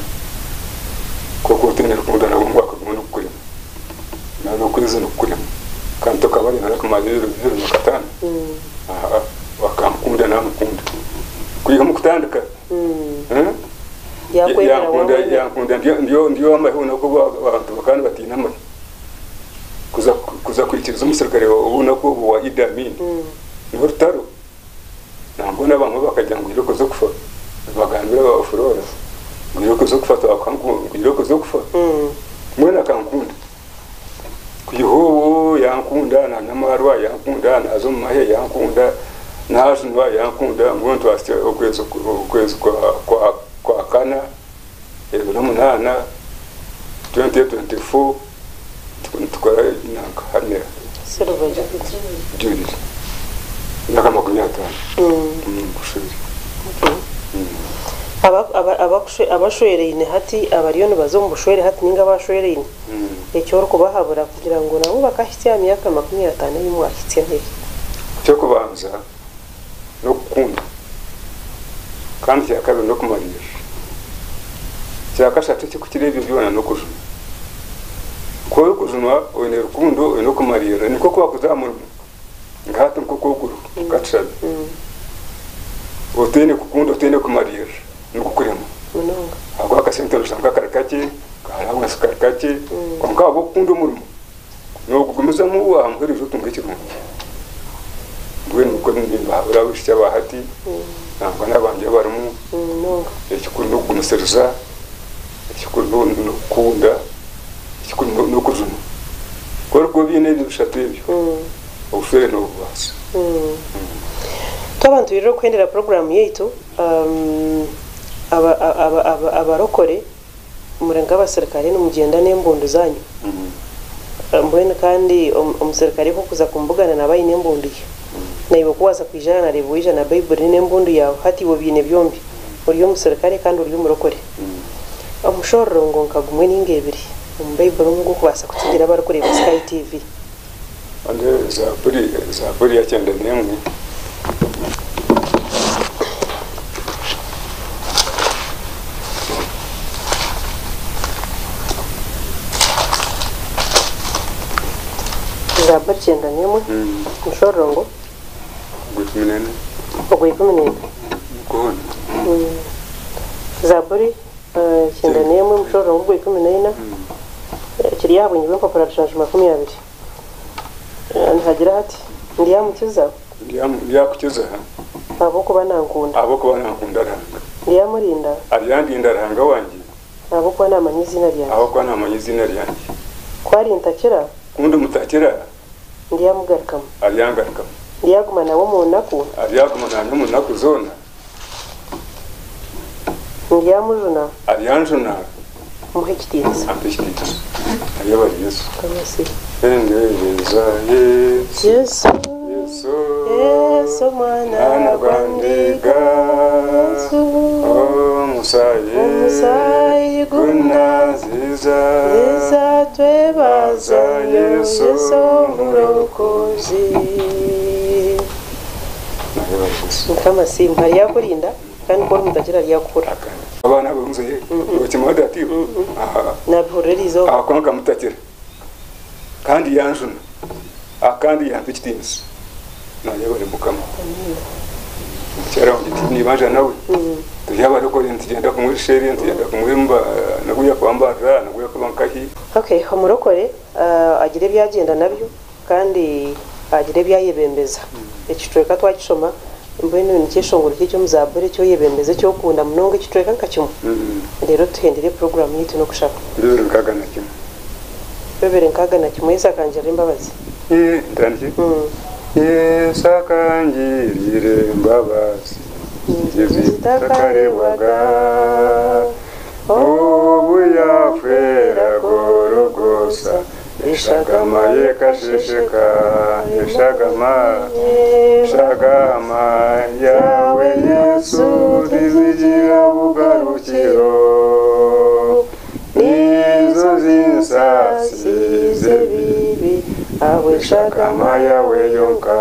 koko tene kundana ngo mwaka gumuntu kuri na no kweze no kuri kanto kabari na kumaziro biro no katana aha wakamkunda na mukunda kuyiga mukutandika eh yakwemera wawe yakunda ndio ndio ndio amahuna ko abantu bakandi batina amahe kuza kuza kurikiriza umusirikare ubona ko wa Idi Amin niho rutaro nambona bamwe bakajya ngo iroko zo kufa bagambira ba Flora ngo iroko zo kufa twakangu iroko zo kufa mwena kankunda kuyiho yankunda na namarwa yankunda na zo mahe yankunda na azunwa yankunda ngo ntwasite okwezo okwezo kwa kwa kwa kana ero munana twenty twenty-four tukora inanga hane servaje juri naka makunyata mm kushuri aba aba abakushe abashwere ine hati abariyo bazombushwere hati ninga bashwere ine ecyo ruko bahabura kugira ngo nabo bakahitse ya myaka makumyabiri na tanu y'umwe ahitse nte cyo kubanza no kukunda kandi cyakabiri no kumarira cyakashatu cyo kukirebye byona no kujuna ko kujunwa wene rukundo no kumarira niko kwa kuzamura ngato nko kuguru gatshabe otene kukunda otene kumarira nuko kurema munonga agwa kasente rushanga karakake karamwa skarakake konka abo kundo murimo no gukomeza mu wa mbere jo tunga kirungi bwe nuko nimba urabishya bahati nangwa nabanje barimo munonga ekikundo kumuserza ekikundo nukunda ekikundo nukujuna korko bine bishatu ebyo ofere no basi twabantu rero kwendera program yetu um aba aba abarokore umurenga abasirikare n'umugenda n'embondo zanyu mbone kandi umusirikare ko kuza kumbugana nabaye n'embondiye nayibo kuwaza kwijana na revuija na bible n'embondo yawe hati bo bine byombi uri umusirikare kandi uri umurokore amushorro ngo nkagumwe n'ingebiri mu bible ngo kubasa kukigira abarokore ba Sky T V ande za buri za buri yacyenda nemwe za bachenda nemwe mushorro ngo gutuminene ogwe kumi n'ine gone zaburi cyenda n'imwe mushoro ogwe kumi n'ine kiri yabonye impapuro zishanje makumyabiri ntagira ati ndiyamukiza ndiyakukiza abo kuba nankunda abo kuba nankunda aranga ndiyamurinda ariyandinda aranga wanjye abo kuba namanyi izina ryanjye abo kuba namanyi izina ryanjye kwari ntakira kundi mutakira ndiyamugarukamo ariyangarukamo ndiyaguma nawo mu nnaku ariyaguma nanjye mu nnaku zona ndiyamujuna ariyanjuna muhe ekitiinisa ampe ekitiinisa ariyabari yesu kamasi endereza yesu yesu yesu yesu mwana gwandiga omusayi omusayi gunaziza ziza twebaza yesu omulokozi kamasi mpari yakurinda kandi kora mutagira ryakura abana bumze bakimada ati nabihorerizo akonka mutakira kandi yanjuna akandi yampa ekitiinisa naye bari mukama cyara ngiti nibanja nawe tuyaba rukore ntugenda kumuri sheri ntugenda kumuri mba naguya kwambara naguya kubankahi okay umurokore agire byagenda nabyo kandi agire byayebembeza ekitweka twakishoma mbene ni cyeshongoro cyo muzabure cyo yebembeze cyo kunda munonge kitweka nkacyo rero tuhendere program yitu no kushaka rero nkaga na kimwe bebere nkaga na kimwe isa kanjira imbabazi eh ndanje Yesa kanjirire imbabazi zitakarebaga ubu yafera gorogosa ishagama yekashesheka ishagama ishagama yawe Yesu rizigira bugarukiro nizo zinsasi zebibi awe shagama yawe yonka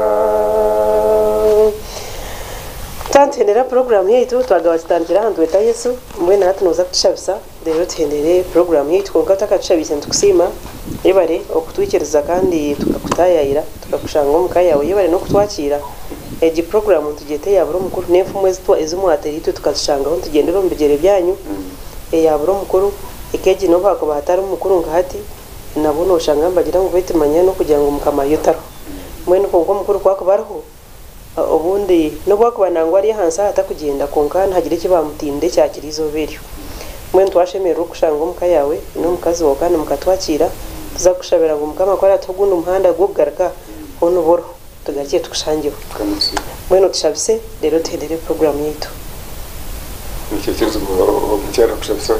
tantenera program yetu twagawastangira handu eta Yesu mwe na hatunoza kutushabisa rero tuhendere program yetu konka takatushabisa tukusima yebare okutwikiriza kandi tukakutayayira tukakushanga omuka yawe yebare no kutwakira egi program tugete yaburo mukuru nefu mwezi twa ezumwateri tu tukashanga ho tugendera ombigere byanyu e yaburo mukuru ikeji no bako bahatari mukuru ngahati nabo no shanga mbagira ngo bete manya no kugira ngo mukama yotaro mwene ko ngo mukuru kwako bariho obundi no bwako banangwa ari hansa hata kugenda konka ntagire kibamutinde cyakirizo beryo mwene twashemera okushanga omuka yawe no mukazi wo kandi mukatwakira tuza kushabera ngo mukama kwara tugunda umuhanda gugaraka hono boro tugakiye tukushangiwe mwene tushabise rero tuhendere program yitu nicyekerezo ngo mucyara kushabisa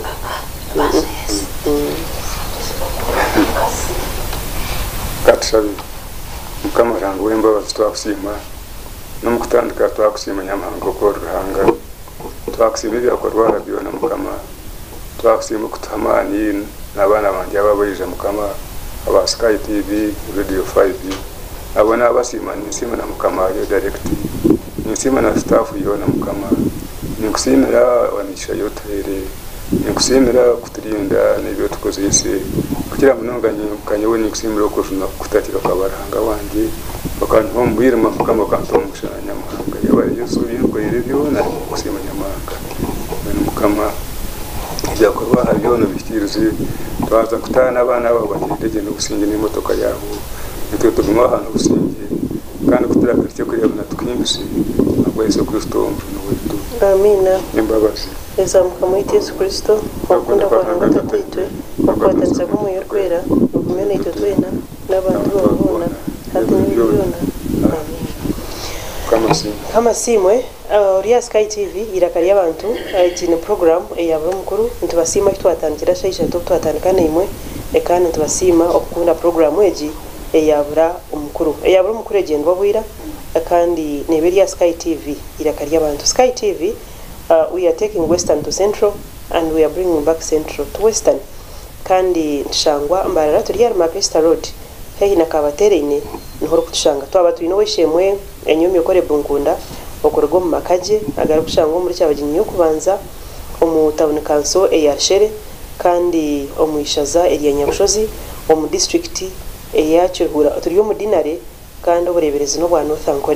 katushabi mukama rango w'imbabazi twakusima no mukutandika twakusima nyamahanga ko ruhanga twakusima ibyakorwa rabyo na mukama twakusima kutamani n'abana banje ababurije mukama aba Sky T V Radio five abona abasima nisima na mukama yo direct nisima na staff yo na mukama nikusimira wanisha yotere nikusimira kuturinda n'ibyo tukoze ise kugira munonganye kanyewe nikusimira ko kutatira kabaranga wanje bakantu bombwira mukama kanto mushanya mahanga yabari Yesu binko irebyo na kusima nyamanga bene mukama byakorwa hariyo no bikirize twaza kutana abana babo bakiteje no gusinge n'imotoka yaho nitwe tuguma hano gusinge kandi kutira cyo kureba tukimbusi nabwo Yesu Kristo no wetu amina imbabazi eza mukama Yesu Kristo bakunda kwanga tatitwe bakwatanza ko muyo kwera ukumene ito twena n'abantu babona hati n'ibiyona amen kamasi kamasi mwe uriya Sky T V irakari y'abantu ijine program eyaburo mukuru ntubasima twatangira shaisha to twatandikana imwe ekana ntubasima okukunda program eji eyabura umukuru eyabura umukuru egende babwira kandi neberiya Sky T V irakari y'abantu Sky T V uh, we are taking western to central and we are bringing back central to western kandi nshangwa mbarara turi ya Markesta Road hehi nakabaterene nhoro kutushanga twaba turi no weshemwe enyomi yokore bunkunda okorgo mu makaje agara kushanga muri cyabagini yo kubanza omutabone kanso eyashere kandi omwishaza eriya nyabushozi omu district eyacyo hura turi yo mu dinare kandi obureberezi no bwa North Ankore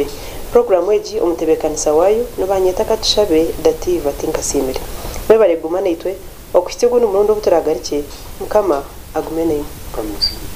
program eji omutebekanisa wayo nobanyeta katushabe dativa tinkasimire bebare gumana itwe okushite guno murundo buturagarice mukama agumene kamusi